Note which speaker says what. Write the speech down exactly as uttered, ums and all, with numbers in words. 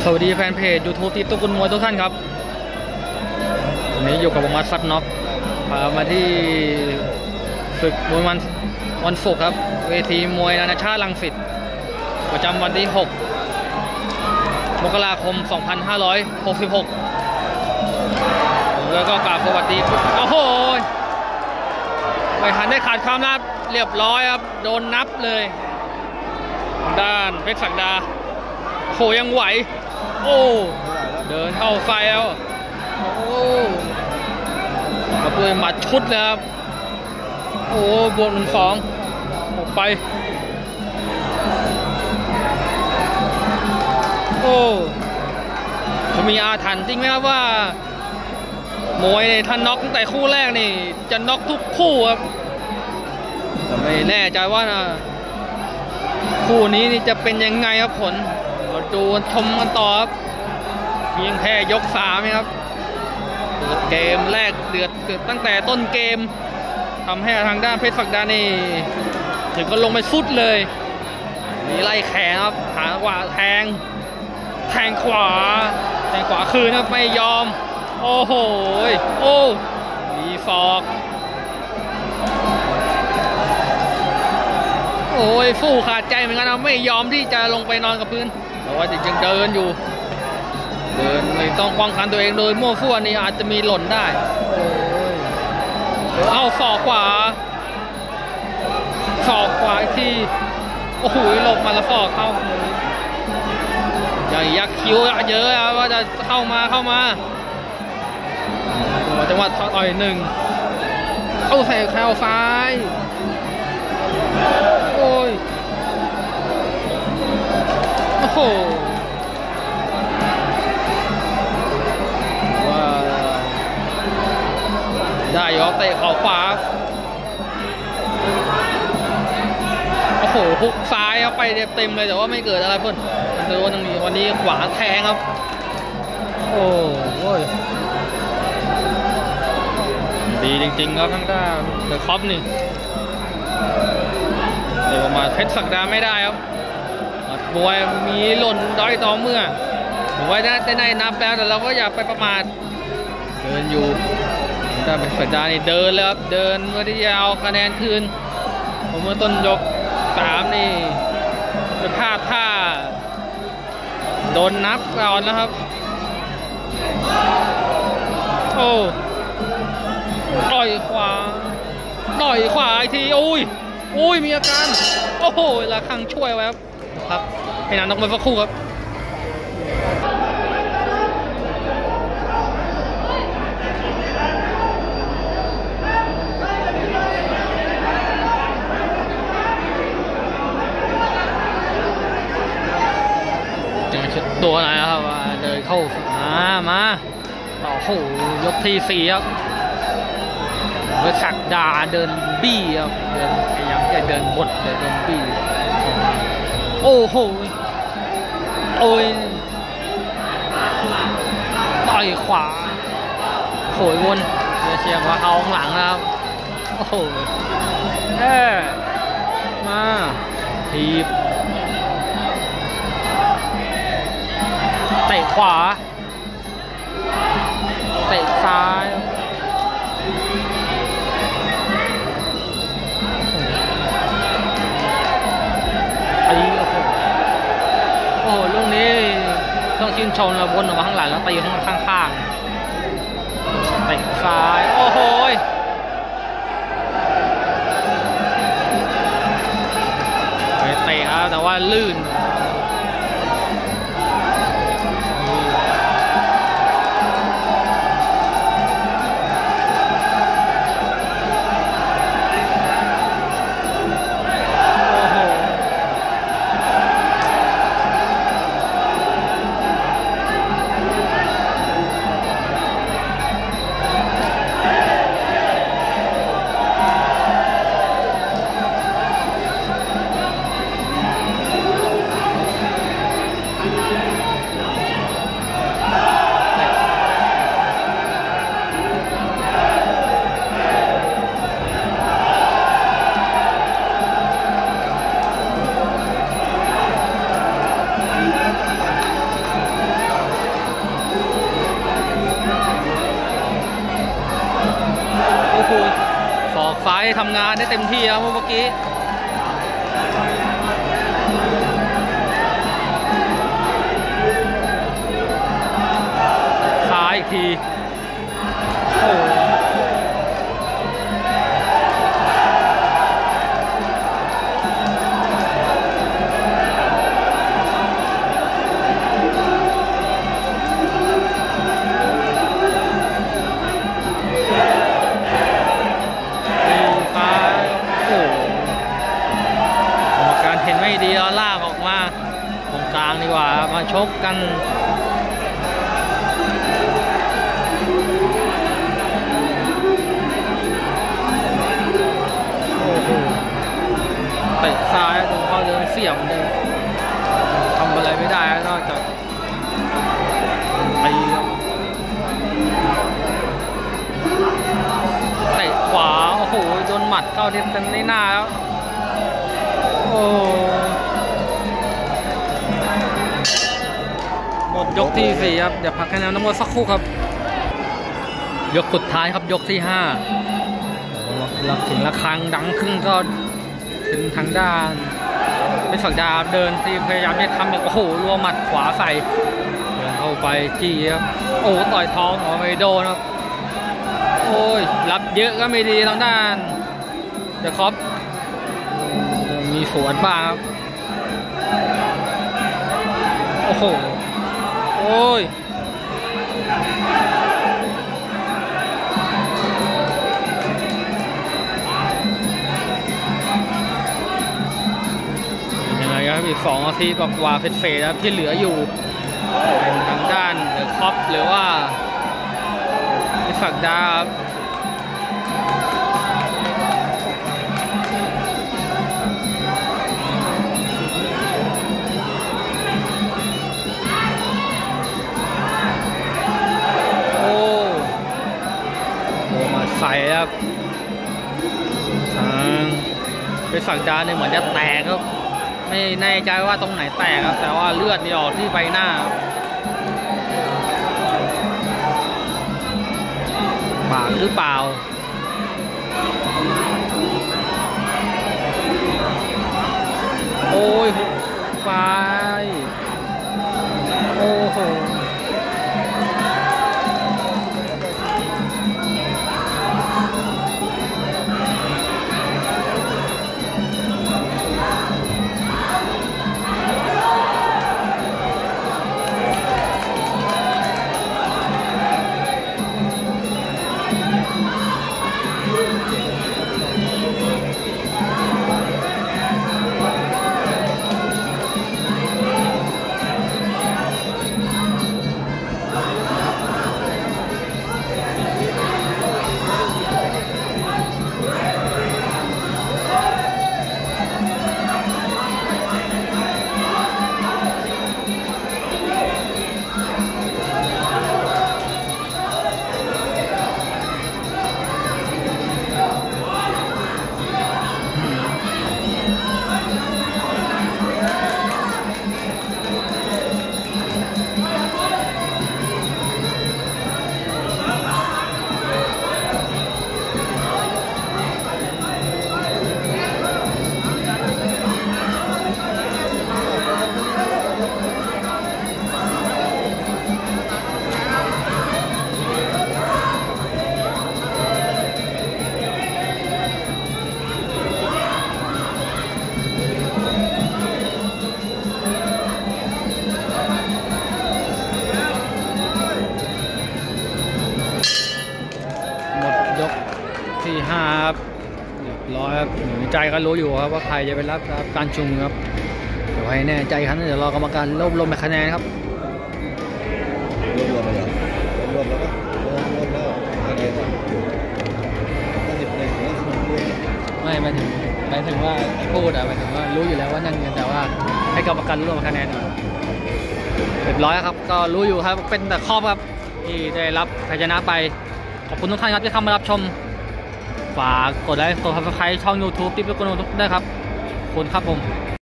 Speaker 1: สวัสดีแฟนเพจ ยูทูบ ที่ตุกุลมวยทุกท่านครับวันนี้อยู่กับผมมัดฟัดน็อกพามาที่ฝึกมวยวันวันศุกร์ครับเวทีมวยนานาชาติรังสิตประจำวันที่หกมกราคมสองพันห้าร้อยหกสิบหกแล้วก็กราบสวัสดีโอ้โหไม่ทันได้ขาดความลับเรียบร้อยครับโดนนับเลยด้านเพชรศักดาโหยังไหวโอ้เดินเข้าไฟแล้วโอ้กระปุยหมัดชุดเลยครับโอ้บวกหนึ่งสองออกไปโอ้เขามีอาถรรพ์จริงไหมครับว่ามวยถ้าน็อกตั้งแต่คู่แรกนี่จะน็อกทุกคู่ครับแต่ไม่แน่ใจว่านะคู่นี้นี่จะเป็นยังไงครับผลเราดูชมกันต่อครับเพียงแค่ยกสามครับเปิดเกมแรกเดือดเดือดตั้งแต่ต้นเกมทำให้ทางด้านเพชรศักดานี่ถึงก็ลงไปสุดเลยมีไล่แขนครับหาขวาแทงแทงขวาแทงขวาคืนครับไม่ยอมโอ้โหโอ้มีศอกโอ้ยฟู่ขาดใจเหมือนกันนะไม่ยอมที่จะลงไปนอนกับพื้นแต่ว่าจริงๆเดินอยู่เดินไม่ต้องป้องกันตัวเองโดยมั่วซั่วนี่อาจจะมีหล่นได้โอ้ยเอาศอกขวาศอกขวาที่โอ้โหหลบมาแล้วศอกเข้าอย่างยักคิ้วเยอะว่าจะเข้ามาเข้ามาจังหวะต่อยหนึ่งเอาใส่แข้งซ้ายโอ้ยโอ้โหว่าได้ยอเตะเข่าขวาโอ้โหฮุกซ้ายเอาไปเต็มเลยแต่ว่าไม่เกิดอะไรเพื่อนมันโดนตรงนี้วันนี้ขวาแทงครับโอ้ยดีจริงๆครับทั้งด้านเดอะคอปนี่เดี๋ยวมาเพชรศักดาไม่ได้ครับมวยมีหล่นด้อยต่อเมื่อผมว่าได้ได้นับแล้วแต่เราก็อย่าไปประมาทเดินอยู่ด้านเพชรศักดานี่เดินแล้วครับเดินเพื่อที่จะเอาคะแนนคืนผมเมื่อต้นยกสามนี่เป็นพลาดท่าโดนนับก่อนแล้วครับโอ้ต่อยขวาต่อยขวาอีกทีอุ้ยอุ้ยมีอาการโอ้โหละครั้งช่วยไว้ครับครับให้นานนกมาสักครู่ครับตัวไหนครับเดินเข้ามามาโอ้โหยกที่สี่ครับเพชรศักดาเดินบี้ครับเดินพยายามจะเดินบดเลยเดินบี้โอ้โหโอ้ยต่อยขวาโขยวนเชียร์ว่าเขาข้างหลังนะครับโอ้โหแค่มาทีบเตะขวาเตะซ้ายตีโอ้โหโอ้โหลูกนี้ต้องชื่นชมเราบนออกมาข้างหลังแล้วตีข้างข้างๆเตะซ้ายโอ้โหไปเตะครับแต่ว่าลื่นทำงานได้เต็มที่ครับเมื่อกี้ซ้ายอีกทีโอ้เห็นไม่ดีแล้วลากออกมาตรงกลางดีกว่ามาชกกันโอ้โหเตะซ้ายตรงเขาเดินเสี่ยมเลยทำอะไรไม่ได้นอกจากตีเตะขวาโอ้โหโดนหมัดเข้าเต็มในหน้าแล้วโอ้หมดยกที่สี่ครับเดี๋ยวพักคะแนนน้ำมันสักครู่ครับยกสุดท้ายครับยกที่ห้าหลักถึงระฆังดังขึ้นก็เป็นทางด้านเป็นฝั่งดาบเดินที่พยายามจะทำโอ้โหรัวหมัดขวาใส่เดินเข้าไปจี้ครับโอ้ต่อยท้องออกไปโดนครับโอ้ยรับเยอะก็ไม่ดีทางด้านเดี๋ยวครับมีสวนบ้างครับโอ้โหโอ้ยยังไงครับอีกสองนาทีกว่าเฟสๆครับที่เหลืออยู่เป็นทางด้านเดอะคอปหรือว่าฝักดาบใส่ครับทางเป็นฝั่งดาเนี่ยเหมือนจะแตกครับไม่แน่ใจว่าตรงไหนแตกครับแต่ว่าเลือดนี่ออกที่ใบหน้าปากหรือเปล่าโอ้ยไฟโอ้โหที่ห้าครับเรียบร้อยครับหนูใจก็รู้อยู่ครับว่าใครจะไปรับการชุมครับเดี๋ยวให้แน่ใจครับเดี๋ยวรอกรรมการรวบรวมคะแนนครับ
Speaker 2: รวบรวมไปแล้วรวบรวมแล้วก็รวบรวมแล้วคะแนนห้าสิบหนึ่งห้าสิบหนึ่ง
Speaker 1: ไม่หมายถึงหมายถึงว่าพูดอะหมายถึงว่ารู้อยู่แล้วว่านั่นเงินแต่ว่าให้กรรมการรวมคะแนนเรียบร้อยครับก็รู้อยู่ครับเป็นแต่ข้อครับที่ได้รับชัยชนะไปขอบคุณทุกท่านครับที่เข้ามารับชมฝากกดไลค์กดซับสไครต์ช่อง ยูทูบ ติ๊บตุ๊กโนทุกได้ครับขอบคุณครับผม